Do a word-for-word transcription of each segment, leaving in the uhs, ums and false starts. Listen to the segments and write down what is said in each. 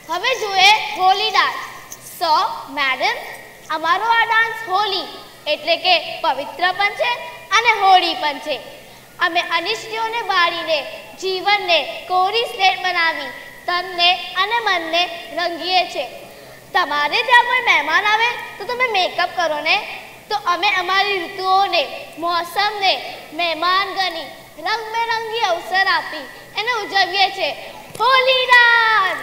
હવે જોઈએ હોલી ડાન્સ. સો મેડમ, અમારો આ ડાન્સ હોલી એટલે કે પવિત્ર પણ છે અને હોળી પણ છે. અમે અનિષ્ટોને બાળીને જીવનને કોરી સ્લેટ બનાવી તનને અને મનને રંગીએ છીએ. તમારે ત્યાં કોઈ મહેમાન આવે તો તમે મેકઅપ કરો ને, તો અમે અમારી ઋતુઓને મોસમને મહેમાન ગણી રંગબેરંગી અવસર આપી એને ઉજવીએ છીએ. હોલી ડાન્સ.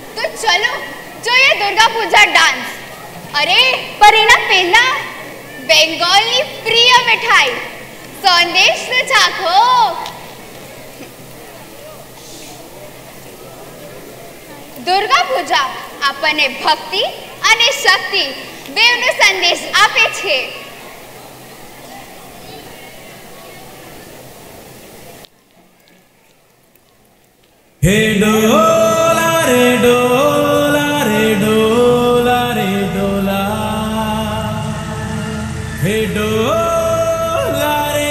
दुर्गा पूजा डांस. अरे पर एना पहला બેંગોલની પ્રિય મીઠાઈ સંદેશ ને ચાખો. દુર્ગા પૂજા આપણને ભક્તિ અને શક્તિ બેવનો સંદેશ આપે છે. હે ડોલા રે ડોલા રે ડોલા રે ડોલા, હે ડોલા રે.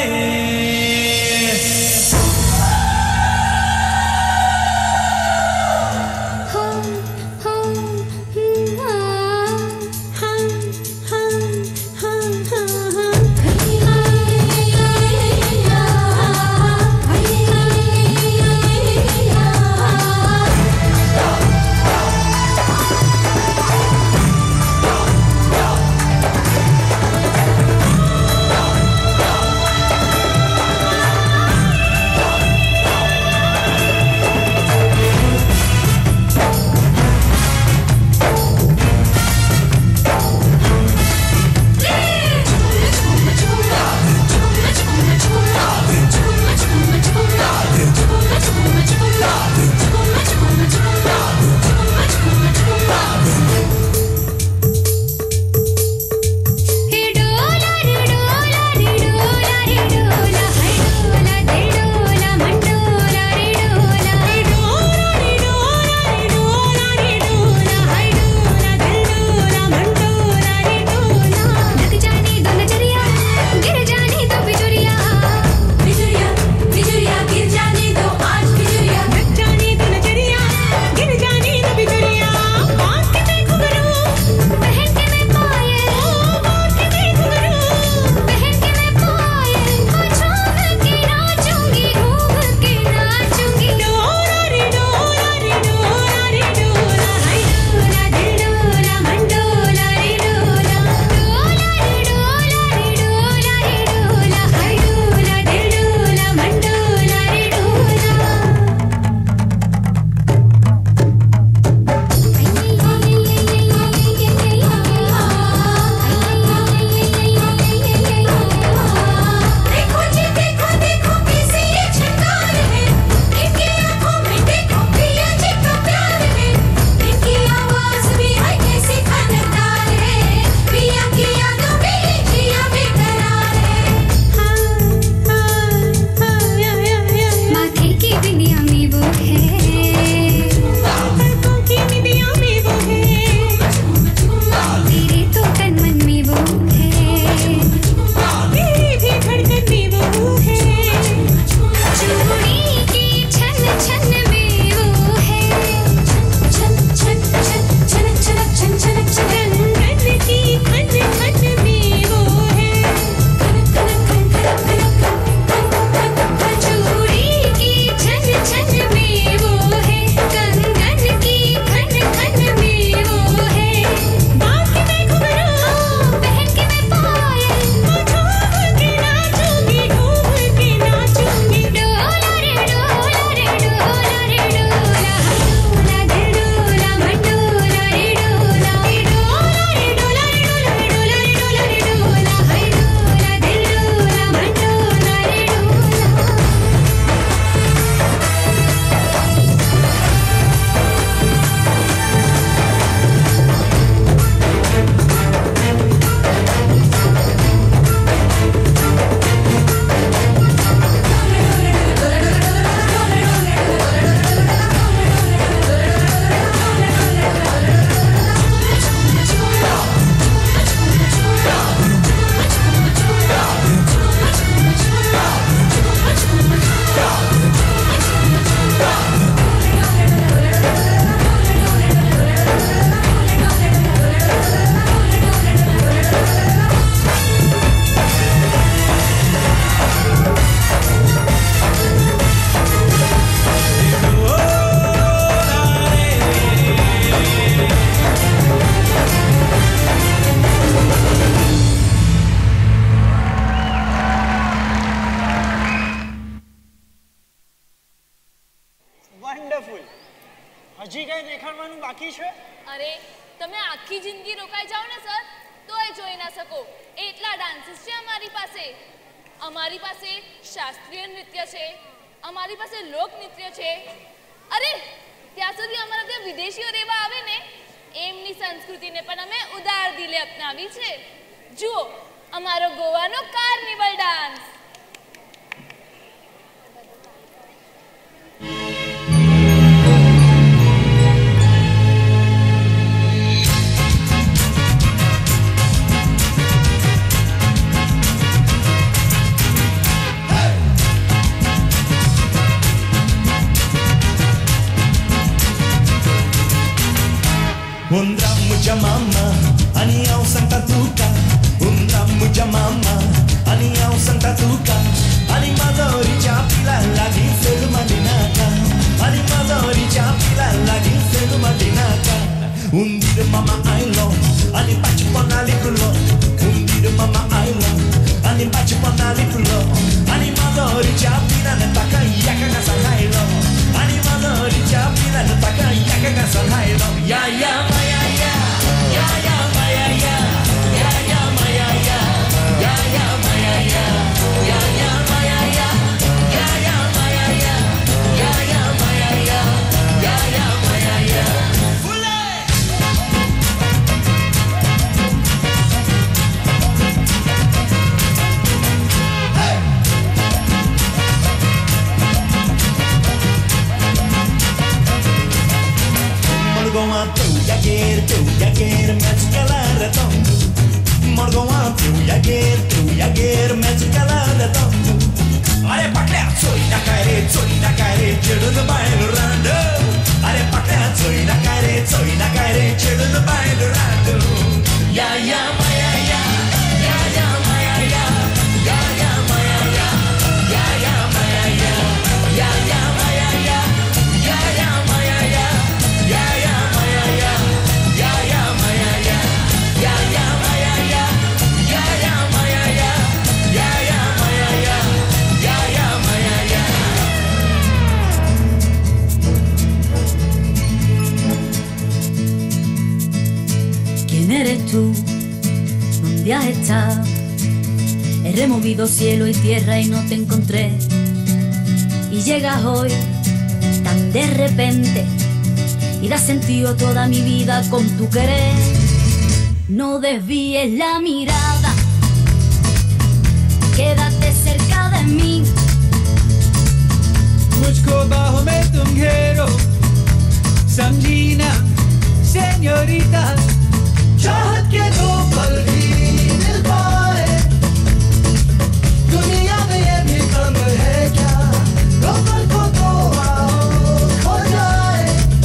હજી કઈ દેખાડવાનું બાકી છે? અરે તમે આખી જિંદગી રોકાઈ જાઓ ને સર તો તોય જોઈ ના શકો એટલા ડાન્સીસ છે અમારી પાસે. અમારી પાસે શાસ્ત્રીય નૃત્ય છે, અમારી પાસે લોક નૃત્ય છે. અરે ત્યાં સુધી અમારા ત્યાં વિદેશીઓ રહેવા આવે ને એમની સંસ્કૃતિને પણ અમે ઉદાર દિલે અપનાવી છે. જુઓ અમારો ગોવાનો carnival dance. Un ramo de mama, anião Santa Tuca. Un ramo de mama, anião Santa Tuca. Animadori chapila la dinselu madinaka. Animadori chapila la dinselu madinaka. Un dire mama ailo, ani pachi ponali pulo. Un dire mama ailo, ani pachi ponali pulo. Animadori chapila na taka yaka kasanailo. Animadori chapila na taka yaka kasanailo. Ya ya maya ya, ya ya maya ya, ya ya maya ya, ya ya maya ya, ya ya maya ya, ya ya maya ya, ya ya maya ya, ya ya maya ya. Morgoa teu yaguer, teu yaguer, mete calada tonto. Morgoa teu yaguer, teu yaguer, mete calada tonto. Are pakla, soy na care, soy na care, chedu no baile rando. Are pakla, soy na care, soy na care, chedu no baile rando. Ya ya maya ya, ya ya maya ya, ya ya maya ya, ya ya maya ya, ya ya maya ya, ya ya maya ya. Ya ya maya ya, ya ya maya ya, ya ya maya ya, ya ya maya ya, ya ya maya ya, ya ya maya ya. ¿Quién eres tú? ¿Dónde has estado? He removido cielo y tierra y no te encontré. Y llegas hoy tan de repente y da sentido a toda mi vida con tu querer. No desvíes la mirada, quédate cerca de mí. मुझको बाहों में तुम घेरो, समझीना सेñorita. चाहत के दो पल भी मिल पाए, दुनिया में ये भी कम है क्या? दो पल को तो आओ खो जाए,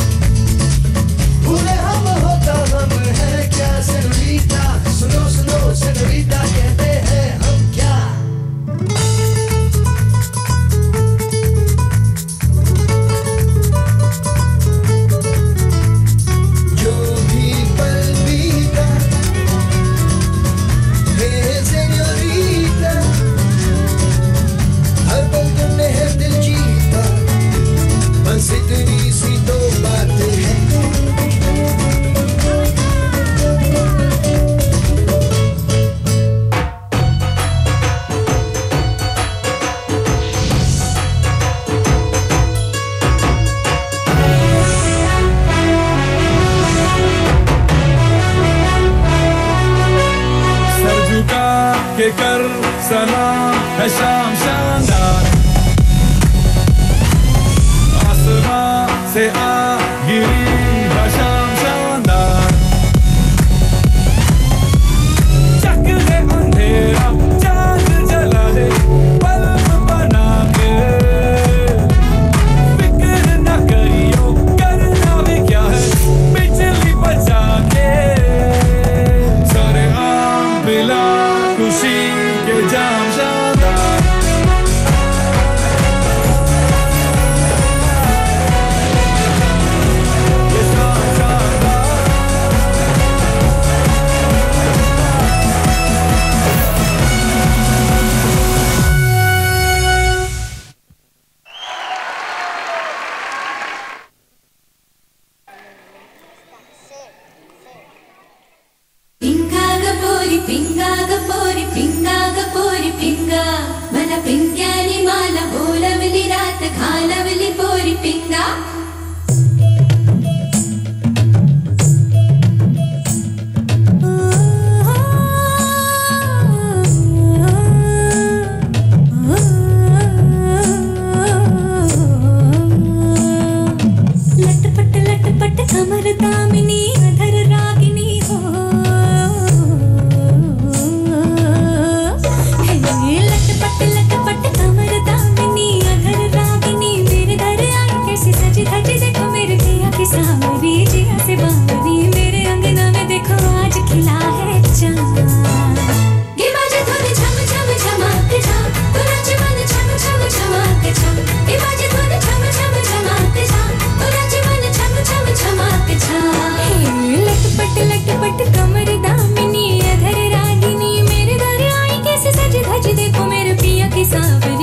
भूले हम होता हम है क्या? सेñorita, सुनो सुनो सेñorita, कहते हैं हम क्या? जो भी पल बीता है सेñorita, हर पल तुमने है दिल जीता, बस इतनी सी तो बात है. सर झुका के कर सलाम है शाम शानदार. आसमां से आ गिरी है शाम शानदार. चक दे अंधेरा चांद जला दे बल्ब बना के. फिक्र न करियो करना भी क्या है बिजली बचा के. सारे आम पिला खुशी के जाम शानदार. है जी देखो मेरे पिया की सावरी